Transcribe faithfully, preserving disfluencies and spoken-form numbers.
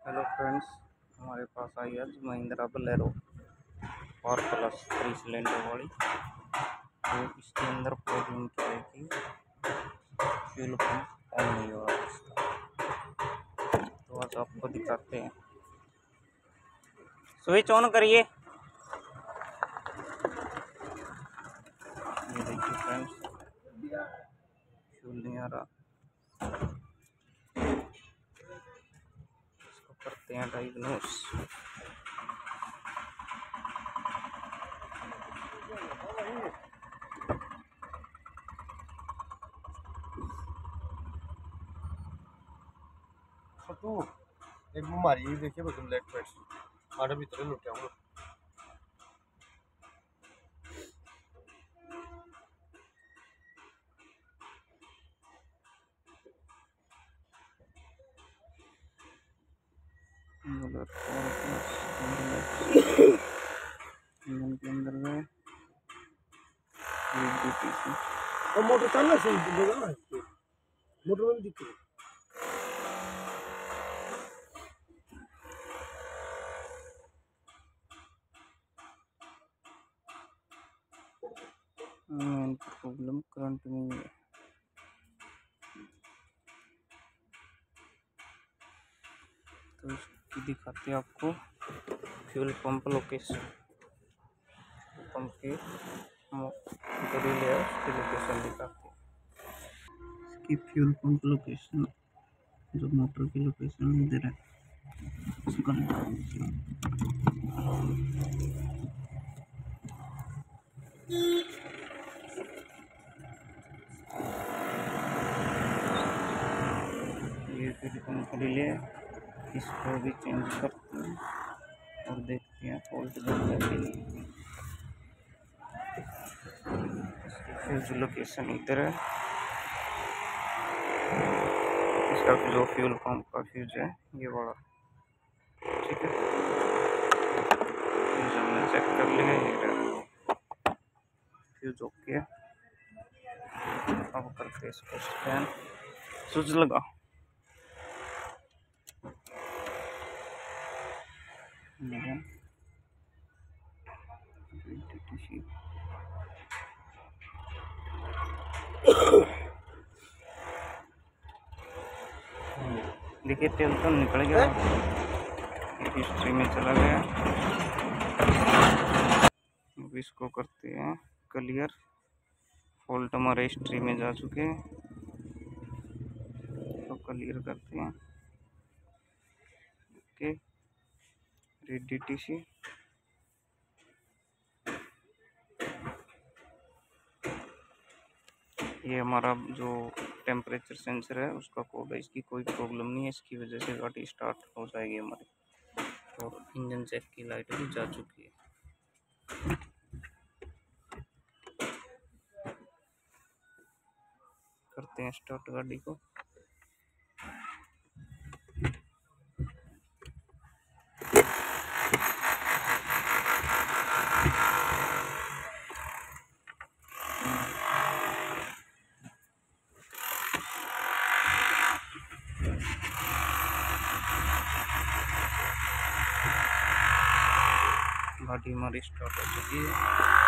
Hello friends, हमारे पास आई आज महिंद्रा बोलेरो और प्लस थ्री सिलेंडर वाली। तो इसके अंदर प्रॉब्लम क्या है कि फ्यूल पंप ऑन नहीं हो रहा इसका। तो आज आपको दिखाते हैं। स्विच ऑन करिए। ये देखिए फ्रेंड्स, फ्यूल नहीं आ रहा। इसको करते हैं डायग्नोस। तो एक बीमारी देखिए बगल ब्लैक पैड्स आड़े भीतर लुटिया हूं इंजन के अंदर में और मोटर चलना सही बोला ना मोटर में दिक्कत है। मेन प्रॉब्लम करंट में है। तो इसकी दिखाते हैं आपको फ्यूल पंप लोकेशन। पंप की ग्रिल है, उसकी लोकेशन दिखाते हैं। इसकी फ्यूल पंप लोकेशन, जो मोटर की लोकेशन इधर है, उसका ये फ्यूल पंप रिले है। इसको भी चेंज करते हैं और देखते हैं फॉल्ट करने के लिए। फ्यूज लोकेशन इधर है। इसका जो फ्यूल पंप का फ्यूज है ये बड़ा, ठीक है। फ्यूज हमने चेक कर लिया, ये फ्यूज ओके है। अब करके इसको स्कैन। स्विच लगा। देखिए तेल तो निकल गया, हिस्ट्री में चला गया। अब इसको करते हैं क्लियर। फॉल्ट हमारे हिस्ट्री में जा चुके हैं, तो क्लियर करते हैं। Okay, read D T C. ये हमारा जो टेम्परेचर सेंसर है उसका कोड है। इसकी कोई प्रॉब्लम नहीं है, इसकी वजह से गाड़ी स्टार्ट हो जाएगी हमारी। तो इंजन चेक की लाइट भी जा चुकी है। करते हैं स्टार्ट गाड़ी को। गाड़ी हमारी स्टार्ट हो चुकी है।